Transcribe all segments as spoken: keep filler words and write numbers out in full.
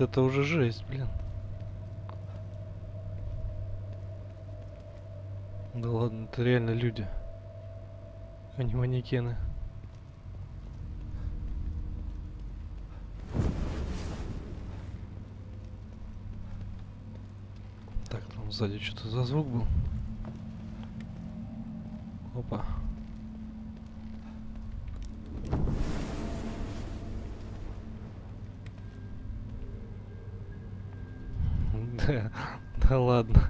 это уже жесть, блин. Да ладно, это реально люди, а не манекены. Так, там сзади что-то за звук был. Опа. Да, да ладно.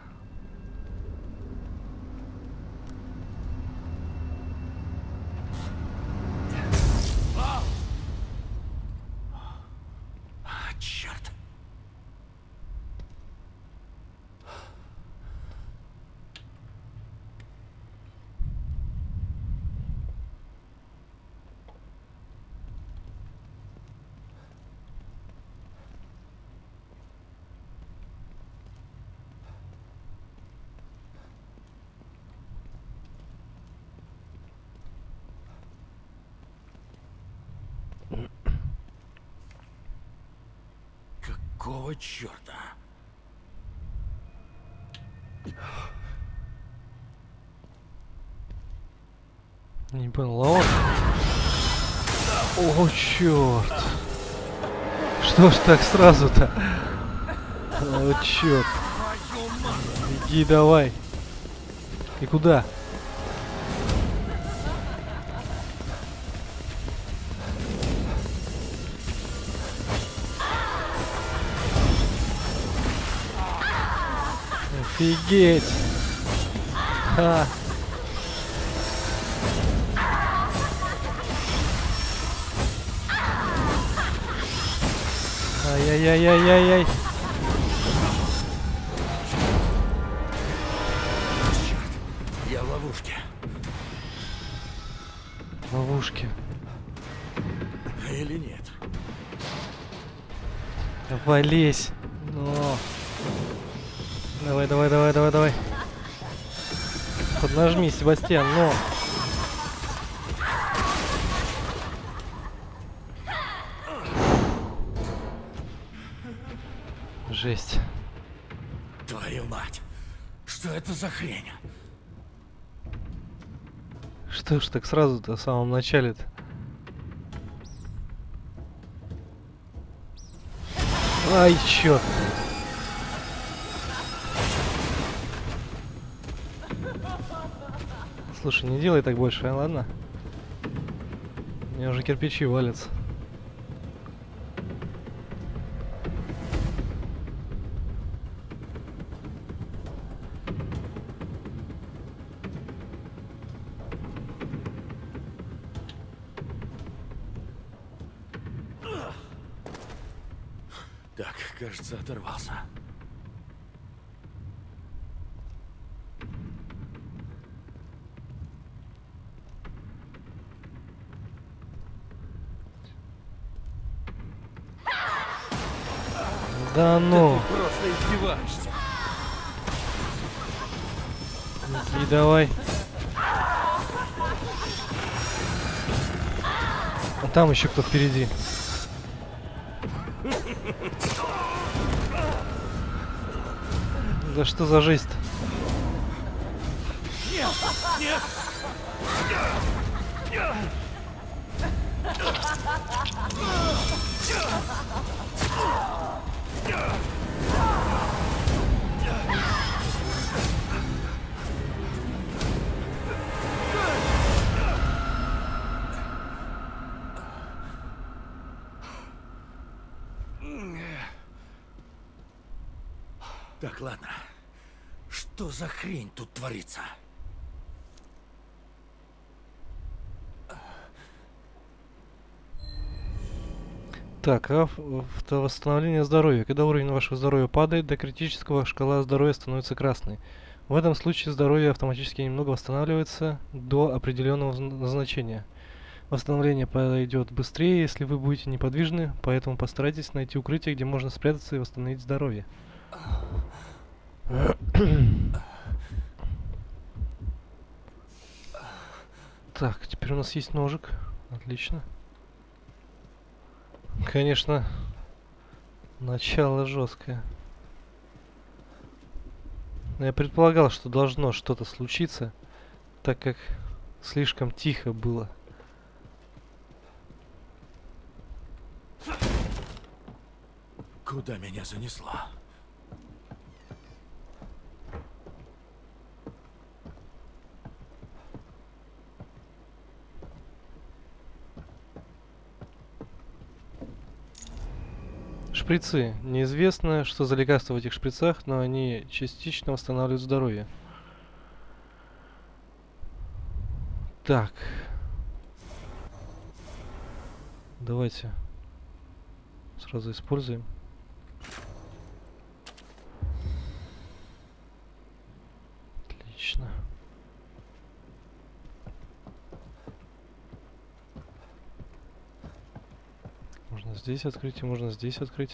Черт. Какого черта? Не понял, а он? О, черт! Что ж так сразу-то? О, черт! Иди давай! И куда? Офигеть! Ха! Ай-яй-яй-яй-яй-яй! Черт, я в ловушке. Ловушки. Или нет? Давай лезь! Но. Давай, давай, давай, давай, давай. Поднажми, Себастьян, но. Жесть. Твою мать! Что это за хрень? Что ж так сразу-то в самом начале-то? Ай, черт! Слушай, не делай так больше, а, ладно? У меня уже кирпичи валятся. Так, кажется, оторвался. Да ну! Ты просто издеваешься. И давай. А там еще кто впереди. Да что за жесть-то? Нет! Нет! Так, ладно. Что за хрень тут творится? Так, а восстановление здоровья. Когда уровень вашего здоровья падает до критического, шкала здоровья становится красной. В этом случае здоровье автоматически немного восстанавливается до определенного значения. Восстановление пойдет быстрее, если вы будете неподвижны, поэтому постарайтесь найти укрытие, где можно спрятаться и восстановить здоровье. Так, теперь у нас есть ножик. Отлично. Конечно, Начало жесткое. Но я предполагал, что должно что-то случиться, так как слишком тихо было. Куда меня занесло? Шприцы. Неизвестно, что за лекарства в этих шприцах, но они частично восстанавливают здоровье. Так. Давайте сразу используем. Отлично. Можно здесь открыть и можно здесь открыть.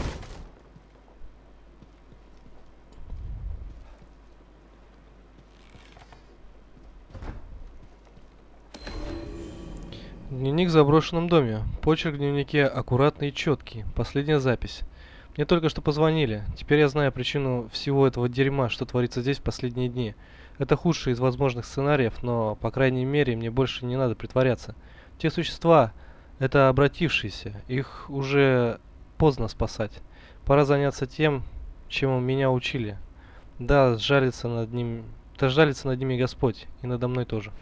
Дневник в заброшенном доме. Почерк в дневнике аккуратный и четкий. Последняя запись. Мне только что позвонили. Теперь я знаю причину всего этого дерьма, что творится здесь в последние дни. Это худший из возможных сценариев, но, по крайней мере, мне больше не надо притворяться. Те существа, это обратившиеся. Их уже поздно спасать. Пора заняться тем, чему меня учили. Да, сжалится над ним... Да сжалится над ними Господь. И надо мной тоже.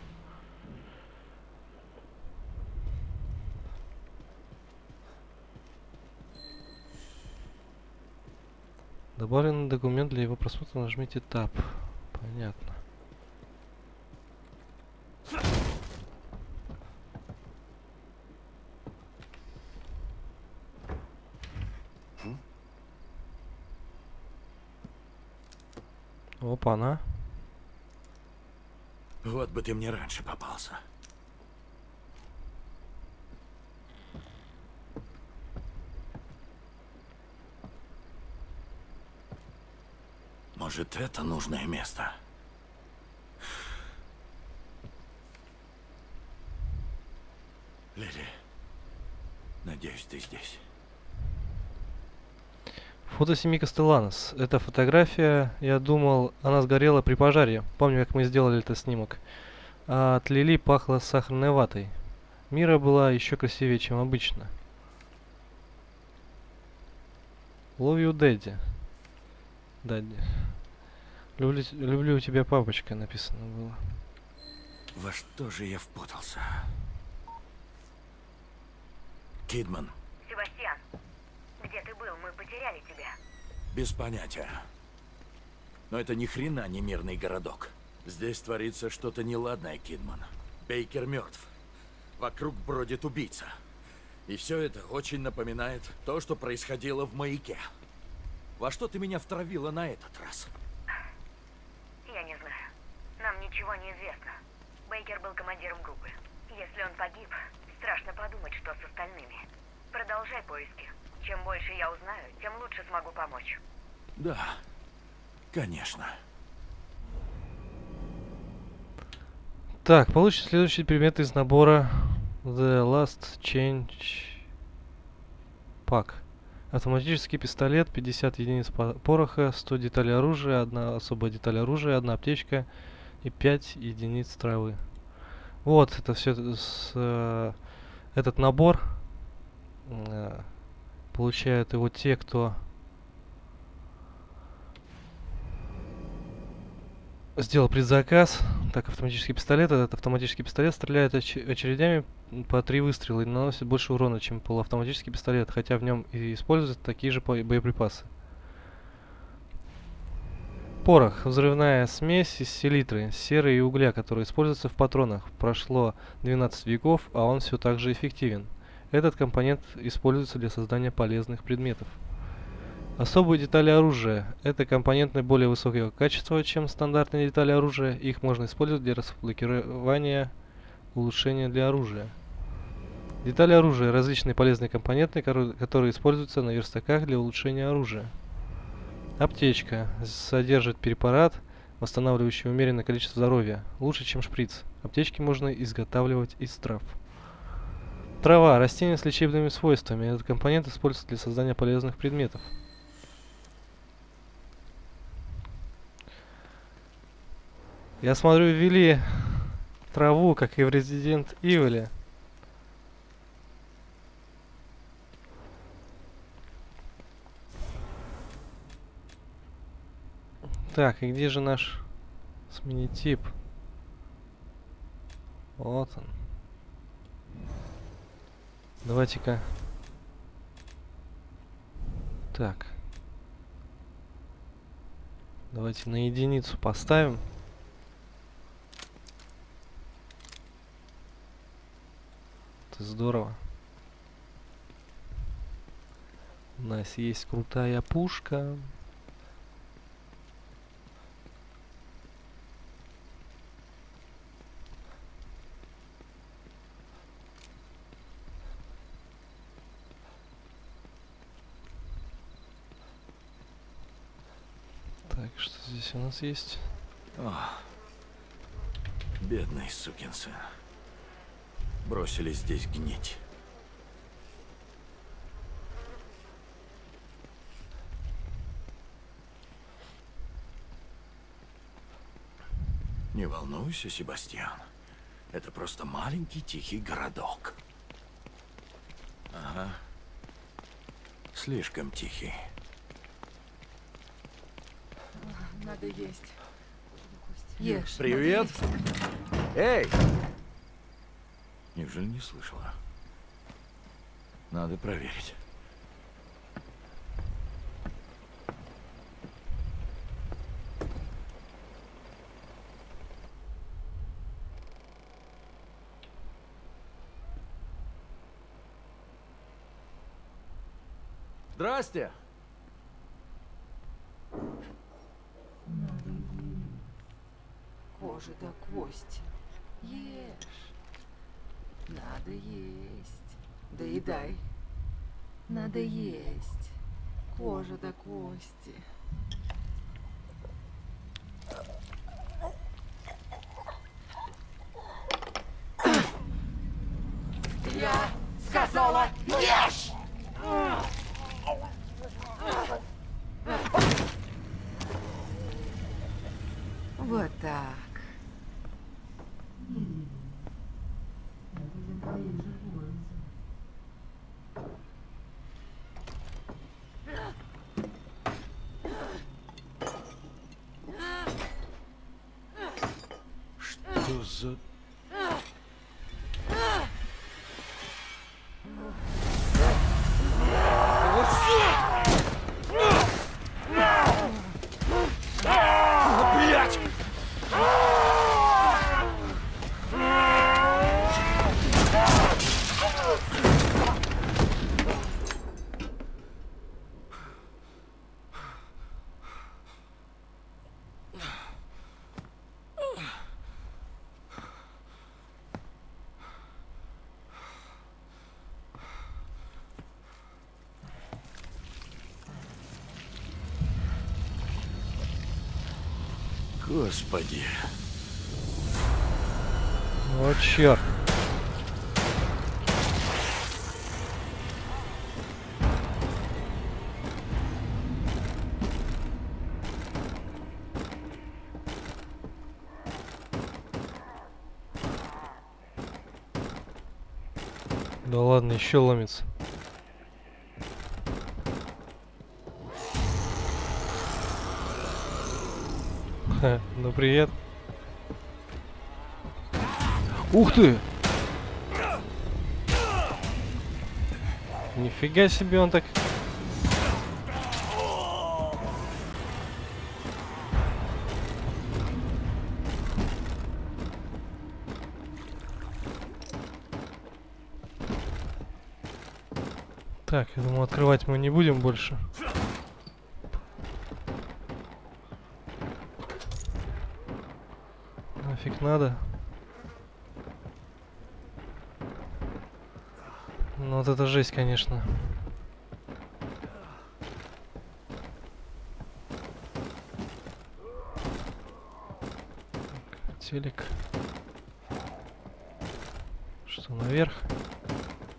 Добавлен документ для его просмотра, нажмите Tab. Понятно. Опа-на. Вот бы ты мне раньше попался. Может, это нужное место? Лили, надеюсь, ты здесь. Фото семьи Кастелланос. Эта фотография, я думал, она сгорела при пожаре. Помню, как мы сделали этот снимок. А от Лили пахло сахарной ватой. Мира была еще красивее, чем обычно. Love you, Daddy. Daddy. Люблю, люблю тебя, папочка, написано было. Во что же я впутался? Кидман. Себастьян, где ты был? Мы потеряли тебя. Без понятия. Но это ни хрена не мирный городок. Здесь творится что-то неладное, Кидман. Бейкер мертв. Вокруг бродит убийца. И все это очень напоминает то, что происходило в маяке. Во что ты меня втравила на этот раз? Я не знаю. Нам ничего не известно. Бейкер был командиром группы. Если он погиб, страшно подумать, что с остальными. Продолжай поиски. Чем больше я узнаю, тем лучше смогу помочь. Да, конечно. Так, получите следующие предметы из набора The Last Change Pack. Автоматический пистолет, пятьдесят единиц пороха, сто деталей оружия, одна особая деталь оружия, одна аптечка и пять единиц травы. Вот, это все с, э, этот набор э, получают его те, кто сделал предзаказ. Так, автоматический пистолет. Этот автоматический пистолет стреляет оч очередями по три выстрела и наносит больше урона, чем полуавтоматический пистолет, хотя в нем и используются такие же боеприпасы. Порох. Взрывная смесь из селитры, серы и угля, который используется в патронах. Прошло двенадцать веков, а он все так же эффективен. Этот компонент используется для создания полезных предметов. Особые детали оружия. Это компоненты более высокого качества, чем стандартные детали оружия. Их можно использовать для разблокирования улучшения для оружия. Детали оружия. Различные полезные компоненты, которые используются на верстаках для улучшения оружия. Аптечка. Содержит препарат, восстанавливающий умеренное количество здоровья. Лучше, чем шприц. Аптечки можно изготавливать из трав. Трава. Растение с лечебными свойствами. Этот компонент используется для создания полезных предметов. Я смотрю, ввели траву, как и в Resident Evil. Так, и где же наш сменитип? Вот он. Давайте-ка. Так. Давайте на единицу поставим. Это здорово. У нас есть крутая пушка. Так, что здесь у нас есть? О, бедный сукин сын. Бросили здесь гнить. Не волнуйся, Себастьян. Это просто маленький тихий городок. Ага. Слишком тихий. Надо есть. Ешь. Привет. Надо есть. Эй! Неужели не слышала? Надо проверить. Здрасте! Кожа до кости. Ешь. Надо есть. Доедай. Надо есть. Кожа до кости. Я сказала, ешь! Вот так. Что за... Господи. Вот черт. Да ладно, еще ломится. Ха, ну привет. Ух ты! Нифига себе он так. Так, я думаю, открывать мы не будем больше. Нафиг надо. Ну вот это жесть, конечно. Так, телек. Что, наверх?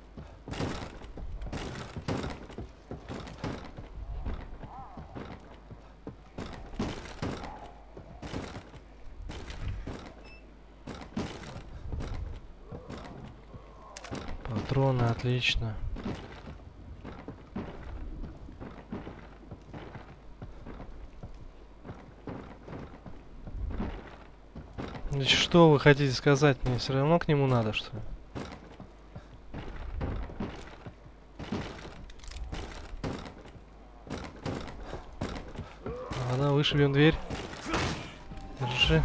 Патроны, отлично. Значит, что вы хотите сказать? Мне все равно к нему надо, что ли? Ладно, вышибем дверь. Держи.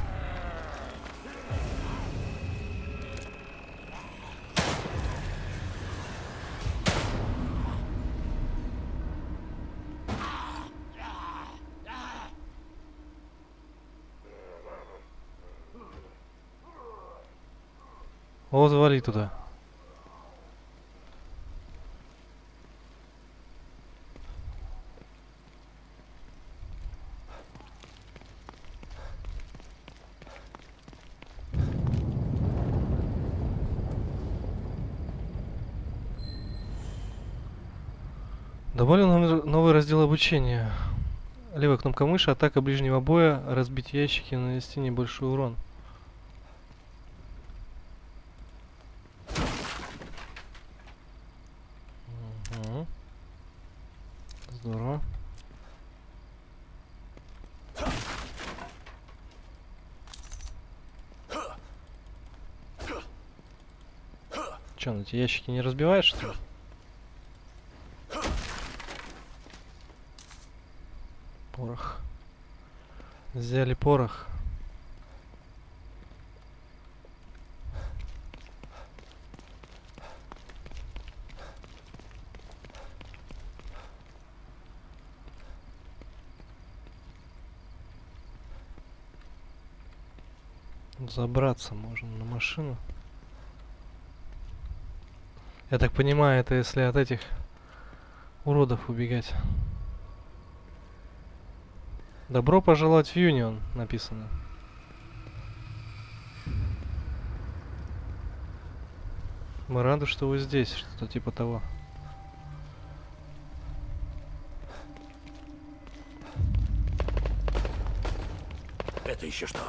Вот, вали туда. Добавлен новый новый раздел обучения. Левая кнопка мыши, атака ближнего боя, разбить ящики, нанести небольшой урон. Угу. Здорово. Че, на эти ящики не разбиваешь, что ли? Порох. Взяли порох. Забраться можно на машину. Я так понимаю, это если от этих уродов убегать. Добро пожаловать в Юнион, написано. Мы рады, что вы здесь, что-то типа того. Это еще что?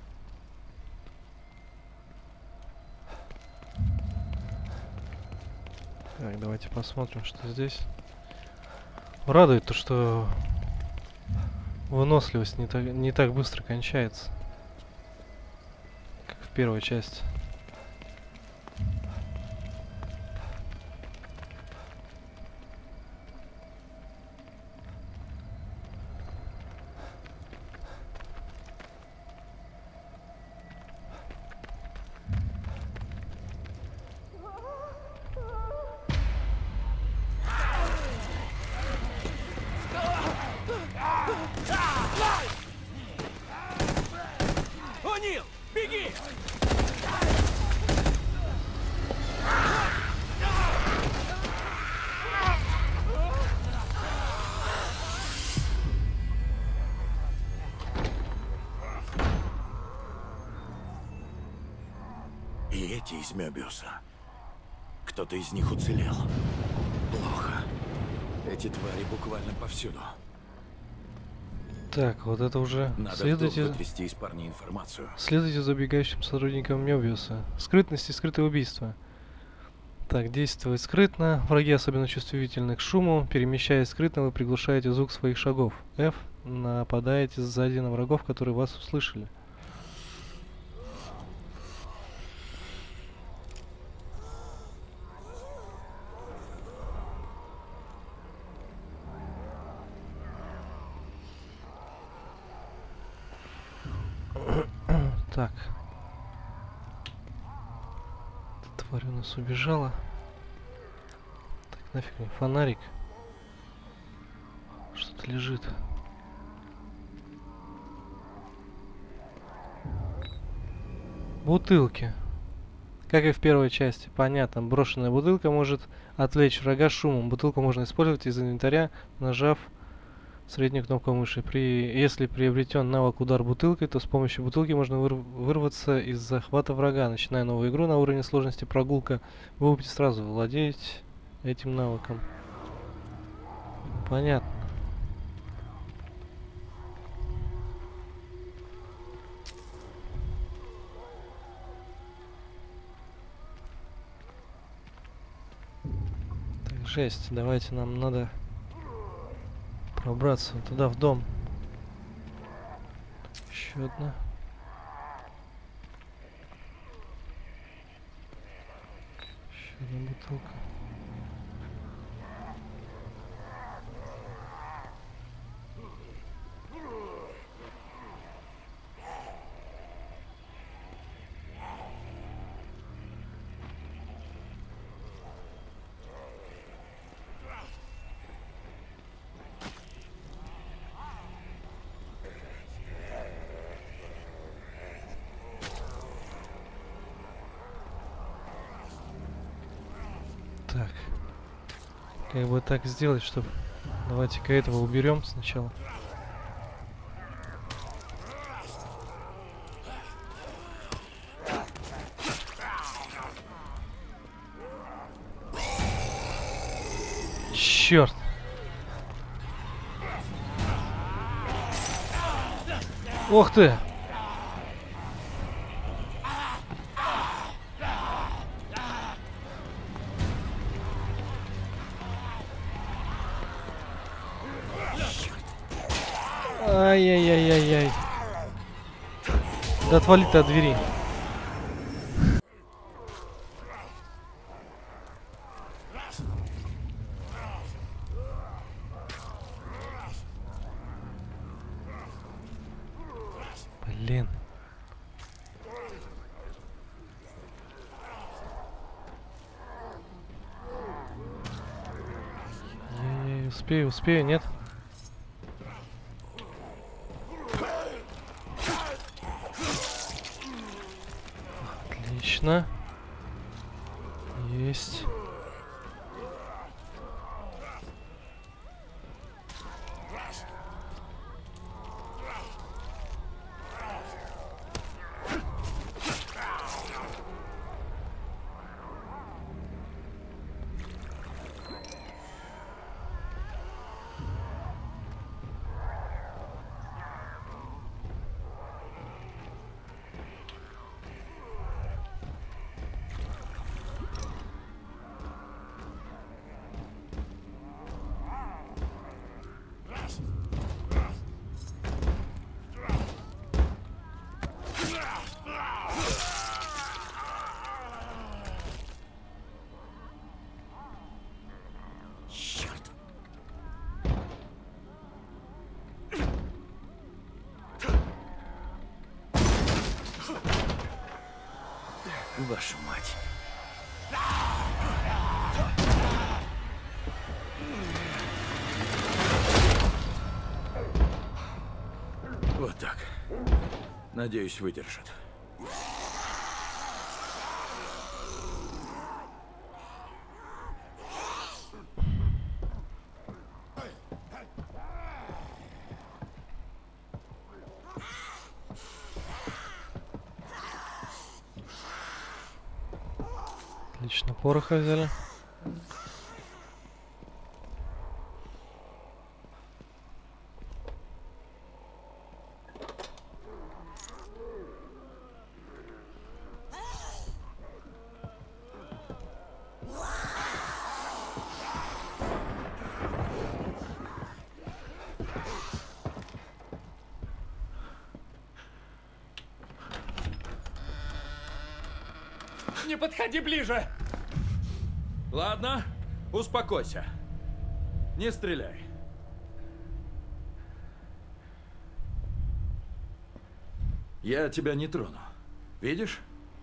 Так, давайте посмотрим, что здесь. Радует то, что выносливость не так, не так быстро кончается, как в первой части. О'Нил, беги! И эти из Мёбиуса. Кто-то из них уцелел. Плохо. Эти твари буквально повсюду. Так, вот это уже. Надо Следуйте, вытрясти из парней информацию. следуйте за убегающим сотрудником Мёбиуса. Скрытность и скрытое убийство. Так, действовать скрытно. Враги особенно чувствительны к шуму. Перемещаясь скрытно, вы приглушаете звук своих шагов. F. Нападаете сзади на врагов, которые вас услышали. Так. Эта тварь у нас убежала. Так, нафиг мне фонарик. Что-то лежит. Бутылки. Как и в первой части. Понятно. Брошенная бутылка может отвлечь врага шумом. Бутылку можно использовать из инвентаря, нажав среднюю кнопку мыши. При, если приобретен навык удар бутылкой, то с помощью бутылки можно выр, вырваться из захвата врага. Начиная новую игру на уровне сложности прогулка, вы будете сразу владеть этим навыком. Понятно. Жесть, давайте, нам надо пробраться туда, в дом. Еще одна. Еще одна бутылка. Так, как бы так сделать, чтобы... Давайте-ка этого уберем сначала. Черт! Ох ты! Ай-яй-яй-яй-яй. Да отвали ты от двери. Блин. Я успею, успею, нет? Отлично. Есть. Вашу мать. Вот так. Надеюсь, выдержит. Отлично, пороха взяли. Не подходи ближе! Ладно, успокойся. Не стреляй. Я тебя не трону. Видишь?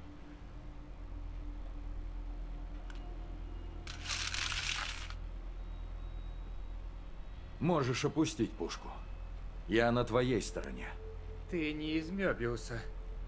Можешь опустить пушку. Я на твоей стороне. Ты не из Мёбиуса.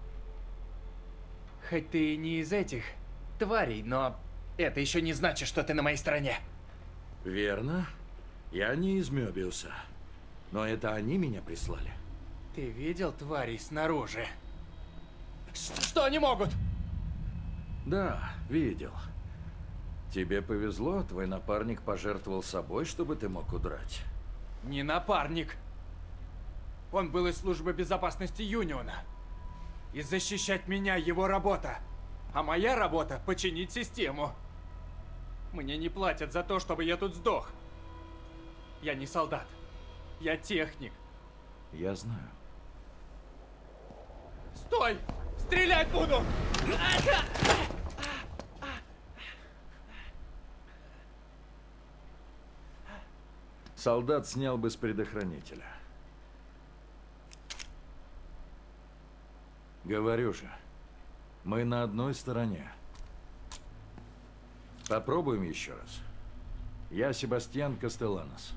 Хоть ты и не из этих тварей, но это еще не значит, что ты на моей стороне. Верно. Я не из Мёбиуса. Но это они меня прислали. Ты видел тварей снаружи? Ш- что они могут? Да, видел. Тебе повезло, твой напарник пожертвовал собой, чтобы ты мог удрать. Не напарник. Он был из службы безопасности Юниона. И защищать меня его работа. А моя работа — починить систему. Мне не платят за то, чтобы я тут сдох. Я не солдат. Я техник. Я знаю. Стой! Стрелять буду! Солдат снял бы с предохранителя. Говорю же, мы на одной стороне. Попробуем еще раз. Я Себастьян Кастеланос.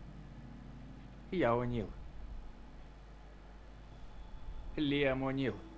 Я О'Нил. Лиам О'Нил.